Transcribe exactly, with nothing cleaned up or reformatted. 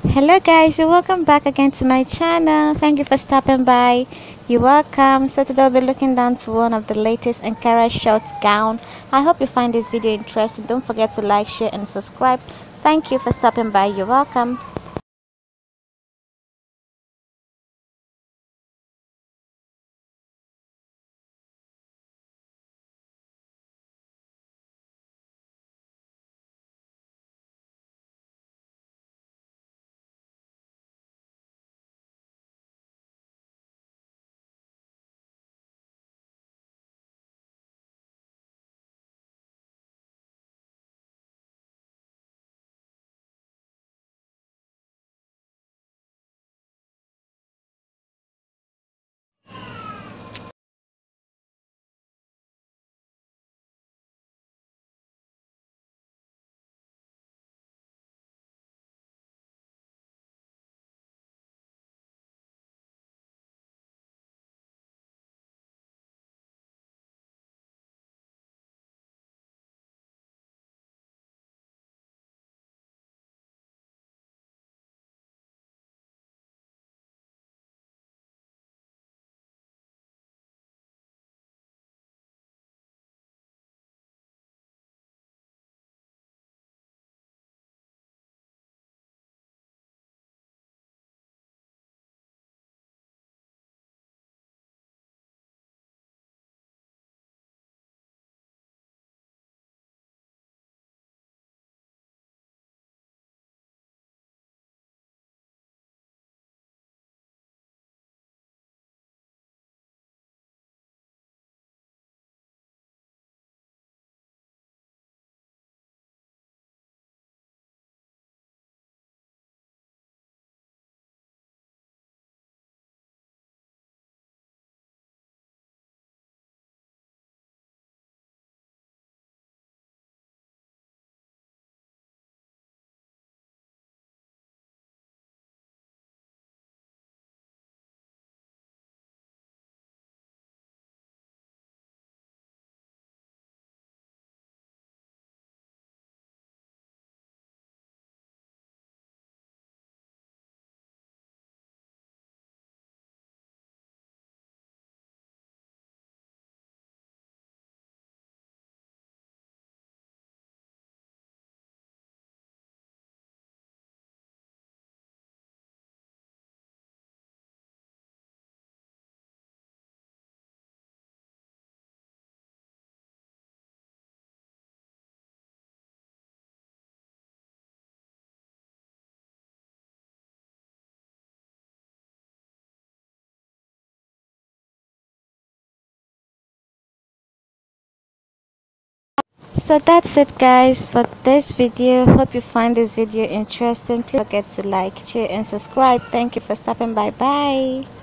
Hello guys, you're welcome back again to my channel. Thank you for stopping by. You're welcome. So today I'll be looking down to one of the latest Ankara short gown. I hope you find this video interesting. Don't forget to like, share and subscribe. Thank you for stopping by. You're welcome. So that's it guys for this video. Hope you find this video interesting. Please don't forget to like, share and subscribe. Thank you for stopping by. Bye.